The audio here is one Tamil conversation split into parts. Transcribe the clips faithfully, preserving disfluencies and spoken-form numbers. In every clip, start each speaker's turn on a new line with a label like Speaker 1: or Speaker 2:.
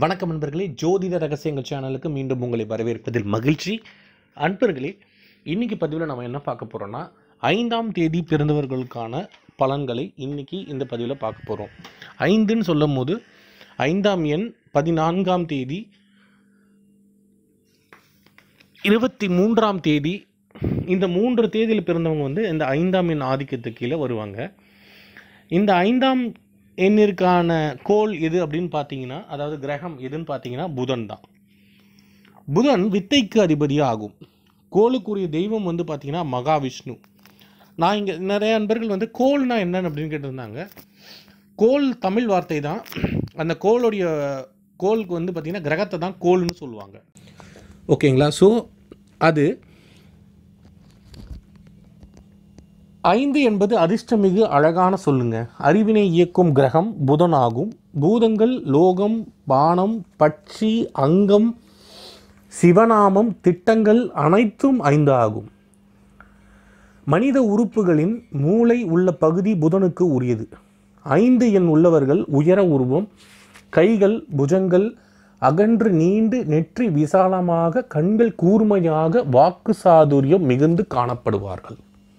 Speaker 1: வணக்கம் நண்பர்களே, ஜோதிட ரகசியங்கள் சேனலுக்கு மீண்டும் உங்களை வரவேற்பதில் மகிழ்ச்சி. அன்பர்களே, இன்னைக்கு பதிவில் நம்ம என்ன பார்க்க போகிறோம்னா, ஐந்தாம் தேதி பிறந்தவர்களுக்கான பலன்களை இன்னைக்கு இந்த பதிவில் பார்க்க போகிறோம். ஐந்துன்னு சொல்லும் போது ஐந்தாம் எண், பதினான்காம் தேதி, இருபத்தி மூன்றாம் தேதி, இந்த மூன்று தேதியில் பிறந்தவங்க வந்து இந்த ஐந்தாம் எண் ஆதிக்கத்துக்கு கீழே வருவாங்க. இந்த ஐந்தாம் எண்ணிற்கான கோள் எது அப்படின்னு பார்த்தீங்கன்னா, அதாவது கிரகம் எதுன்னு பார்த்தீங்கன்னா புதன் தான். புதன் வித்தைக்கு அதிபதியாக ஆகும். கோளுக்குரிய தெய்வம் வந்து பார்த்தீங்கன்னா மகாவிஷ்ணு. நான் இங்கே நிறைய நண்பர்கள் வந்து கோள்னா என்னன்னு அப்படின்னு கேட்டிருந்தாங்க. கோள் தமிழ் வார்த்தை தான். அந்த கோளுடைய கோளுக்கு வந்து பார்த்திங்கன்னா கிரகத்தை தான் கோள்னு சொல்லுவாங்க. ஓகேங்களா? ஸோ அது ஐந்து என்பது அதிர்ஷ்டமிகு அழகான சொல்லுங்க. அறிவினை இயக்கும் கிரகம் புதன் ஆகும். பூதங்கள், லோகம், பானம், பட்சி, அங்கம், சிவநாமம், திட்டங்கள் அனைத்தும் ஐந்து ஆகும். மனித உறுப்புகளின் மூளை உள்ள பகுதி புதனுக்கு உரியது. ஐந்து எண் உள்ளவர்கள் உயர உருவம், கைகள், புஜங்கள் அகன்று நீண்டு, நெற்றி விசாலமாக, கண்கள் கூர்மையாக, வாக்கு சாதுரியம் மிகுந்து காணப்படுவார்கள்.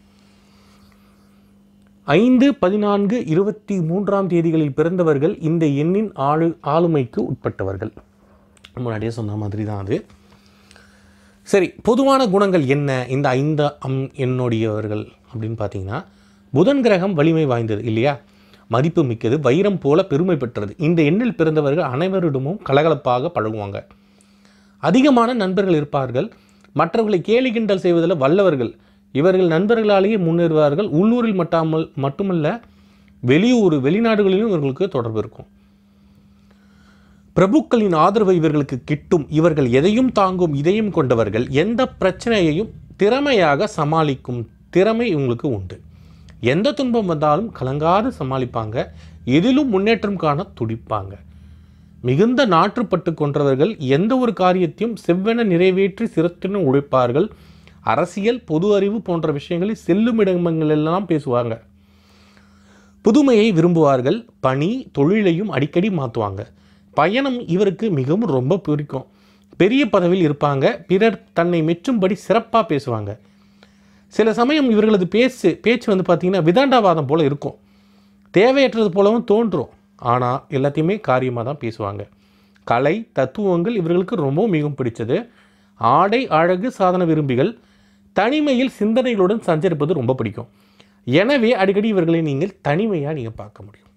Speaker 1: ஐந்து, பதினான்கு, இருபத்தி மூன்றாம் தேதிகளில் பிறந்தவர்கள் இந்த எண்ணின் ஆளு ஆளுமைக்கு உட்பட்டவர்கள். முன்னாடியே சொன்ன மாதிரி தான் அது. சரி, பொதுவான குணங்கள் என்ன இந்த ஐந்து அம் எண்ணுடையவர்கள் அப்படின்னு பார்த்தீங்கன்னா, புதன் கிரகம் வலிமை வாய்ந்தது இல்லையா, மதிப்பு மிக்கது, வைரம் போல பெருமை பெற்றது. இந்த எண்ணில் பிறந்தவர்கள் அனைவரிடமும் கலகலப்பாக பழகுவாங்க. அதிகமான நண்பர்கள் இருப்பார்கள். மற்றவர்களை கேலி கிண்டல் செய்வதில் வல்லவர்கள். இவர்கள் நண்பர்களாலேயே முன்னேறுவார்கள். உள்ளூரில் மட்டாமல் மட்டுமல்ல, வெளியூர் வெளிநாடுகளிலும் இவர்களுக்கு தொடர்பு இருக்கும். பிரபுக்களின் ஆதரவு இவர்களுக்கு கிட்டும். இவர்கள் எதையும் தாங்கும் இதயம் கொண்டவர்கள். எந்த பிரச்சனையையும் திறமையாக சமாளிக்கும் திறமை இவங்களுக்கு உண்டு. எந்த துன்பம் வந்தாலும் கலங்காது சமாளிப்பாங்க. எதிலும் முன்னேற்றம் காண துடிப்பாங்க. மிகுந்த நாற்றுப்பட்டு கொண்டவர்கள். எந்த ஒரு காரியத்தையும் செவ்வென நிறைவேற்றி சிரத்துடன் உழைப்பார்கள். அரசியல், பொது அறிவு போன்ற விஷயங்களில் செல்லும் இடங்கள் எல்லாம் பேசுவாங்க. புதுமையை விரும்புவார்கள். பணி, தொழிலையும் அடிக்கடி மாற்றுவாங்க. பயணம் இவருக்கு மிகவும் ரொம்ப பிடிக்கும். பெரிய பதவியில் இருப்பாங்க. பிறர் தன்னை மெச்சும்படி சிறப்பாக பேசுவாங்க. சில சமயம் இவர்களது பேச்சு பேச்சு வந்து பார்த்திங்கன்னா விதாண்டாவாதம் போல் இருக்கும். தேவையற்றது போலவும் தோன்றும். ஆனால் எல்லாத்தையுமே காரியமாக தான் பேசுவாங்க. கலை, தத்துவங்கள் இவர்களுக்கு ரொம்ப மிகவும் பிடிச்சது. ஆடை, அழகு சாதன விரும்பிகள். தனிமையில் சிந்தனைகளுடன் சஞ்சரிப்பது ரொம்ப பிடிக்கும். எனவே அடிக்கடி இவர்களை நீங்கள் தனிமையாக நீங்கள் பார்க்க முடியும்.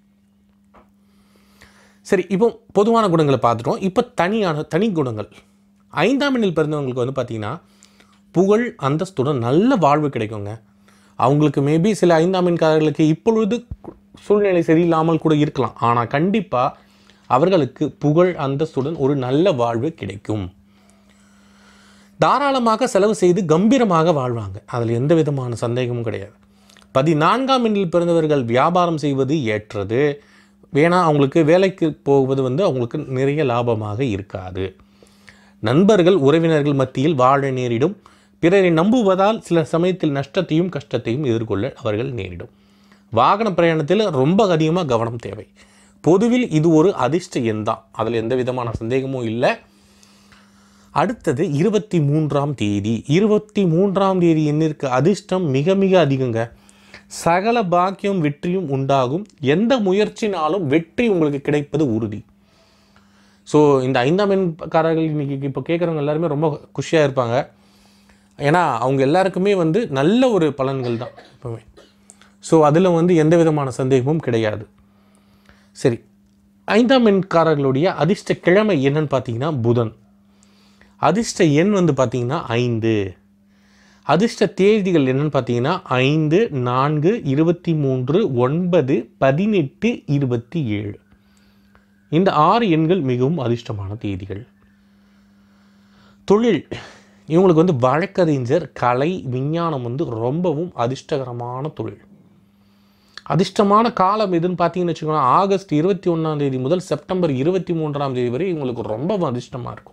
Speaker 1: சரி, இப்போ பொதுவான குணங்களை பார்த்துட்டோம். இப்போ தனியான தனி குணங்கள். ஐந்தாம் எண்ணில் பிறந்தவங்களுக்கு வந்து பார்த்திங்கன்னா புகழ், அந்தஸ்துடன் நல்ல வாழ்வு கிடைக்குங்க. அவங்களுக்கு மேபி சில ஐந்தாம் எண்காரர்களுக்கு இப்பொழுது சூழ்நிலை சரியில்லாமல் கூட இருக்கலாம். ஆனால் கண்டிப்பாக அவர்களுக்கு புகழ், அந்தஸ்துடன் ஒரு நல்ல வாழ்வு கிடைக்கும். தாராளமாக செலவு செய்து கம்பீரமாக வாழ்வாங்க. அதில் எந்த விதமான சந்தேகமும் கிடையாது. பதினான்காம் எண்ணில் பிறந்தவர்கள் வியாபாரம் செய்வது ஏற்றது. வேணா அவங்களுக்கு வேலைக்கு போவது வந்து அவங்களுக்கு நிறைய லாபமாக இருக்காது. நண்பர்கள், உறவினர்கள் மத்தியில் வாழ நேரிடும். பிறரை நம்புவதால் சில சமயத்தில் நஷ்டத்தையும் கஷ்டத்தையும் எதிர்கொள்ள அவர்கள் நேரிடும். வாகன பிரயாணத்தில் ரொம்ப அதிகமாக கவனம் தேவை. பொதுவில் இது ஒரு அதிர்ஷ்ட எண் தான். அதில் எந்த விதமான சந்தேகமும் இல்லை. அடுத்தது இருபத்தி மூன்றாம் தேதி. இருபத்தி மூன்றாம் தேதி எண்ணிற்கு அதிர்ஷ்டம் மிக மிக அதிகங்க. சகல பாக்கியம், வெற்றியும் உண்டாகும். எந்த முயற்சினாலும் வெற்றி உங்களுக்கு கிடைப்பது உறுதி. ஸோ இந்த ஐந்தாம் எண்காரர்கள் இன்றைக்கி இப்போ கேட்குறவங்க எல்லாருமே ரொம்ப குஷியாக இருப்பாங்க. ஏன்னா அவங்க எல்லாருக்குமே வந்து நல்ல ஒரு பலன்கள் தான் எப்பவுமே. ஸோ அதில் வந்து எந்த விதமான சந்தேகமும் கிடையாது. சரி, ஐந்தாம் எண்காரர்களுடைய அதிர்ஷ்ட கிழமை என்னன்னு பார்த்தீங்கன்னா புதன். அதிர்ஷ்ட எண் வந்து பார்த்திங்கன்னா ஐந்து. அதிர்ஷ்ட தேதிகள் என்னென்னு பார்த்தீங்கன்னா ஐந்து, நான்கு, இருபத்தி மூன்று, ஒன்பது, பதினெட்டு, இருபத்தி ஏழு. இந்த ஆறு எண்கள் மிகவும் அதிர்ஷ்டமான தேதிகள். தொழில், இவங்களுக்கு வந்து வழக்கறிஞர், கலை, விஞ்ஞானம் வந்து ரொம்பவும் அதிர்ஷ்டகரமான தொழில். அதிர்ஷ்டமான காலம் எதுன்னு பார்த்தீங்கன்னு வச்சுக்கோங்க, ஆகஸ்ட் இருபத்தி ஒன்றாம் தேதி முதல் செப்டம்பர் இருபத்தி மூன்றாம் தேதி வரை இவங்களுக்கு ரொம்ப அதிர்ஷ்டமாக இருக்கும்.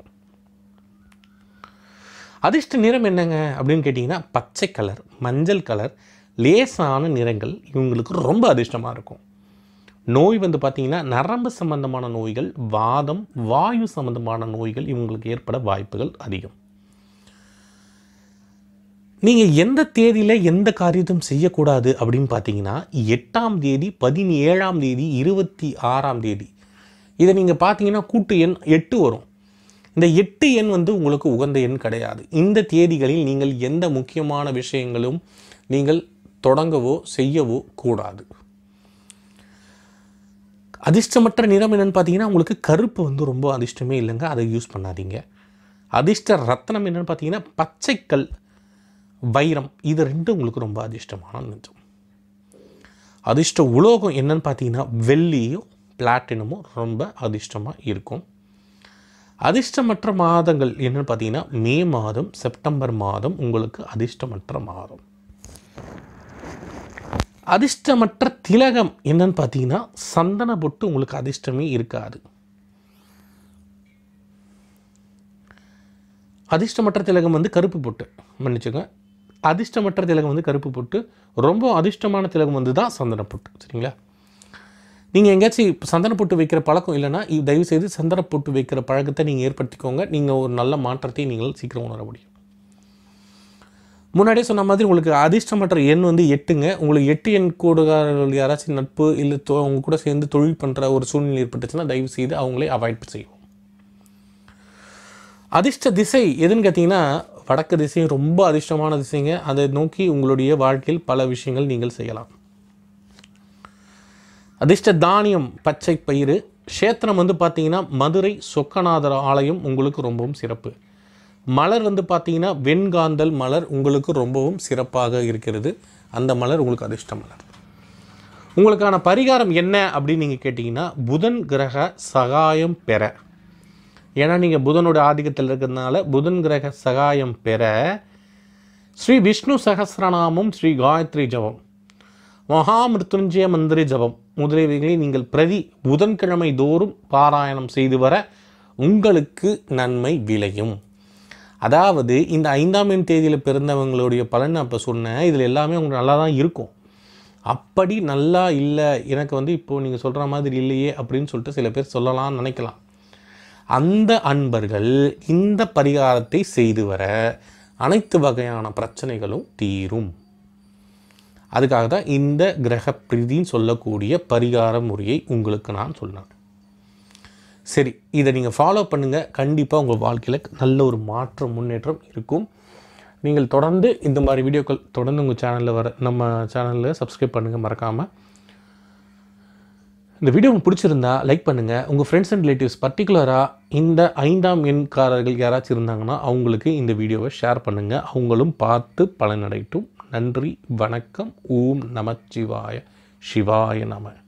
Speaker 1: அதிர்ஷ்ட நிறம் என்னங்க அப்படின்னு கேட்டிங்கன்னா பச்சை கலர், மஞ்சள் கலர், லேசான நிறங்கள் இவங்களுக்கு ரொம்ப அதிர்ஷ்டமாக இருக்கும். நோய் வந்து பார்த்திங்கன்னா நரம்பு சம்பந்தமான நோய்கள், வாதம், வாயு சம்பந்தமான நோய்கள் இவங்களுக்கு ஏற்பட வாய்ப்புகள் அதிகம். நீங்கள் எந்த தேதியில் எந்த காரியத்தையும் செய்யக்கூடாது அப்படின்னு பார்த்தீங்கன்னா, எட்டாம் தேதி, பதினேழாம் தேதி, இருபத்தி ஆறாம் தேதி, இதை நீங்கள் பார்த்தீங்கன்னா கூட்டு எண் எட்டு வரும். இந்த எட்டு எண் வந்து உங்களுக்கு உகந்த எண் கிடையாது. இந்த தேதிகளில் நீங்கள் எந்த முக்கியமான விஷயங்களும் நீங்கள் தொடங்கவோ செய்யவோ கூடாது. அதிர்ஷ்டமற்ற நிறம் என்னென்னு பார்த்தீங்கன்னா, உங்களுக்கு கருப்பு வந்து ரொம்ப அதிர்ஷ்டமே இல்லைங்க, அதை யூஸ் பண்ணாதீங்க. அதிர்ஷ்ட ரத்னம் என்னென்னு பார்த்தீங்கன்னா, பச்சைக்கல், வைரம், இது ரெண்டும் உங்களுக்கு ரொம்ப அதிர்ஷ்டமான நிறம். அதிர்ஷ்ட உலோகம் என்னென்னு பார்த்தீங்கன்னா, வெள்ளியும் பிளாட்டினமும் ரொம்ப அதிர்ஷ்டமாக இருக்கும். அதிர்ஷ்டமற்ற மாதங்கள் என்னென்னு பார்த்தீங்கன்னா, மே மாதம், செப்டம்பர் மாதம் உங்களுக்கு அதிர்ஷ்டமற்ற மாதம். அதிர்ஷ்டமற்ற திலகம் என்னன்னு பார்த்தீங்கன்னா, சந்தன பொட்டு உங்களுக்கு அதிர்ஷ்டமே இருக்காது. அதிர்ஷ்டமற்ற திலகம் வந்து கருப்பு பொட்டு, மன்னிச்சுங்க. அதிர்ஷ்டமற்ற திலகம் வந்து கருப்பு பொட்டு. ரொம்ப அதிர்ஷ்டமான திலகம் வந்து தான் சந்தன பொட்டு. சரிங்களா? நீங்கள் எங்கேயாச்சும் சந்தன பொட்டு வைக்கிற பழக்கம் இல்லைன்னா, தயவுசெய்து சந்தன பொட்டு வைக்கிற பழக்கத்தை நீங்கள் ஏற்படுத்திக்கோங்க. நீங்கள் ஒரு நல்ல மாற்றத்தை நீங்கள் சீக்கிரம் உணர முடியும். முன்னாடியே சொன்ன மாதிரி உங்களுக்கு அதிர்ஷ்டமற்ற எண் வந்து எட்டுங்க. உங்களுக்கு எட்டு எண் கூடுகாரர்கள் யாராச்சும் நட்பு இல்லை தொ அவங்க கூட சேர்ந்து தொழில் பண்ணுற ஒரு சூழ்நிலை ஏற்பட்டுச்சுன்னா தயவு செய்து அவங்களே அவாய்ட் செய்யும். அதிர்ஷ்ட திசை எதுன்னு கேட்டிங்கன்னா, வடக்கு திசை ரொம்ப அதிர்ஷ்டமான திசைங்க. அதை நோக்கி உங்களுடைய வாழ்க்கையில் பல விஷயங்கள் நீங்கள் செய்யலாம். அதிர்ஷ்ட தானியம் பச்சை பயிறு. க்ஷேத்திரம் வந்து பார்த்தீங்கன்னா, மதுரை சொக்கநாதர் ஆலயம் உங்களுக்கு ரொம்பவும் சிறப்பு. மலர் வந்து பார்த்தீங்கன்னா, வெண்காந்தல் மலர் உங்களுக்கு ரொம்பவும் சிறப்பாக இருக்கிறது. அந்த மலர் உங்களுக்கு அதிர்ஷ்ட மலர். உங்களுக்கான பரிகாரம் என்ன அப்படின்னு நீங்கள் கேட்டிங்கன்னா, புதன் கிரக சகாயம் பெற. ஏன்னா நீங்கள் புதனோட ஆதிக்கத்தில் இருக்கிறதுனால புதன் கிரக சகாயம் பெற ஸ்ரீ விஷ்ணு சகஸ்ரநாமம், ஸ்ரீ காயத்ரி ஜபம், மகாமிருத்யுஞ்சய மந்திரி ஜபம் முதலியவைகளை நீங்கள் பிரதி புதன்கிழமை தோறும் பாராயணம் செய்து வர உங்களுக்கு நன்மை விளையும். அதாவது இந்த ஐந்தாம் எண் தேதியில் பிறந்தவங்களுடைய பலன் நான் இப்போ சொன்னேன். இதில் எல்லாமே உங்களுக்கு நல்லா தான் இருக்கும். அப்படி நல்லா இல்லை, எனக்கு வந்து இப்போது நீங்கள் சொல்கிற மாதிரி இல்லையே அப்படின்னு சொல்லிட்டு சில பேர் சொல்லலாம்னு நினைக்கலாம். அந்த அன்பர்கள் இந்த பரிகாரத்தை செய்து வர அனைத்து வகையான பிரச்சனைகளும் தீரும். அதுக்காக தான் இந்த கிரக பிரீதின்னு சொல்லக்கூடிய பரிகார முறையை உங்களுக்கு நான் சொன்னேன். சரி, இதை நீங்கள் ஃபாலோ பண்ணுங்கள். கண்டிப்பாக உங்கள் வாழ்க்கையில் நல்ல ஒரு மாற்றம், முன்னேற்றம் இருக்கும். நீங்கள் தொடர்ந்து இந்த மாதிரி வீடியோக்கள் தொடர்ந்து உங்கள் சேனலில் வர நம்ம சேனலில் சப்ஸ்கிரைப் பண்ணுங்கள் மறக்காமல். இந்த வீடியோ உங்களுக்கு பிடிச்சிருந்தா லைக் பண்ணுங்கள். உங்கள் ஃப்ரெண்ட்ஸ் அண்ட் ரிலேட்டிவ்ஸ் பர்டிகுலராக இந்த ஐந்தாம் எண்காரர்கள் யாராச்சும் இருந்தாங்கன்னா அவங்களுக்கு இந்த வீடியோவை ஷேர் பண்ணுங்கள். அவங்களும் பார்த்து பலனடையட்டும். நன்றி, வணக்கம். ஓம் நமச்சிவாய, சிவாய நம.